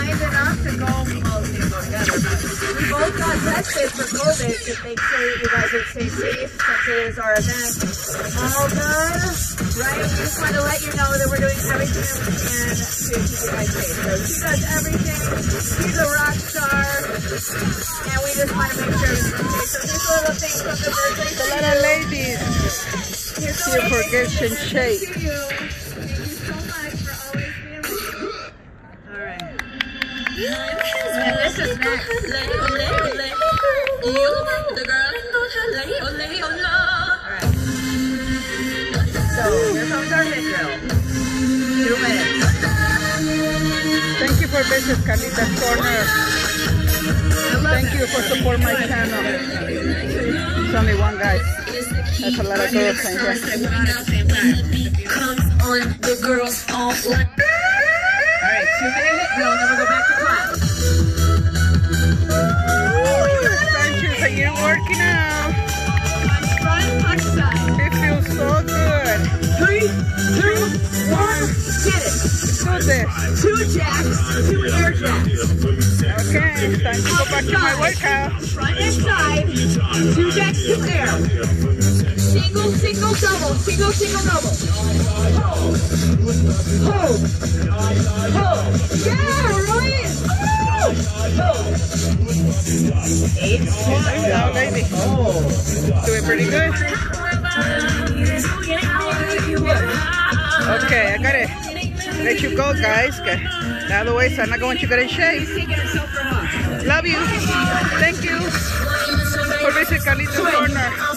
kind enough to go, well, we both got tested for COVID to make sure that you guys would stay safe since it is our event. All done, right? We just want to let you know that we're doing everything that we can to keep you guys safe. So she does everything. She's a rock star. And we just want to make sure everything's safe. So here's a little thing from the birthday. A lot of ladies here for Getting Shape. Thank you so much for always being with me. All right. And this is next. Alright. So, here comes our hit drill. 2 minutes. Thank you for Bishop Carlita's Corner. Thank you for support my channel. It's only one, guys. That's a lot of girls in here. Alright, 2-minute hit drill, and then we'll go back to class. Are you working out? Front punch side. It feels so good. 3, 2, 1, get it. Do this. 2 jacks, 2 air jacks. Okay, it's time to go back to my workout. Front and side, 2 jacks, 2 air. Single, single, double. Single, single, double. Hold. Hold. Yeah, Ryan. Hold. 8. Now, baby. Doing pretty good. Okay, I gotta let you go, guys. Otherwise, I'm not going to get in shape. Love you. Thank you for visiting Carlita's Corner.